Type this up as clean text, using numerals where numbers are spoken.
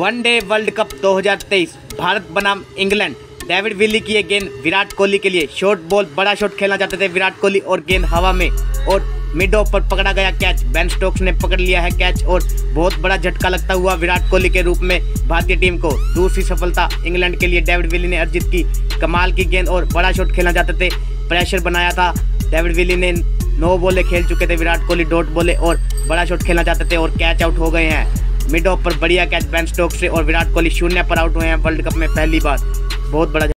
One day world cup 2023 Bharat बनाम England. David Willey की ये गेंद विराट कोहली के लिए, शॉर्ट बॉल, बड़ा शॉट खेलना चाहते थे विराट कोहली और गेंद हवा में और मिड ऑफ पर पकड़ा गया कैच। बेन स्टोक्स ने पकड़ लिया है कैच और बहुत बड़ा झटका लगता हुआ विराट कोहली के रूप में भारतीय टीम को। दूसरी सफलता इंग्लैंड के लिए डेविड विली ने अर्जित की। कमाल की गेंद और बड़ा शॉट खेलना चाहते थे, प्रेशर बनाया था। डेविड विली ने 9 बॉलें खेल चुके थे, विराट कोहली डॉट बॉलें और बड़ा शॉट खेलना चाहते थे और कैच आउट हो गए हैं। मिड ऑफ पर बढ़िया कैच बेन स्टोक्स से और विराट कोहली 0 पर आउट हुए हैं वर्ल्ड कप में पहली बार। बहुत बड़ा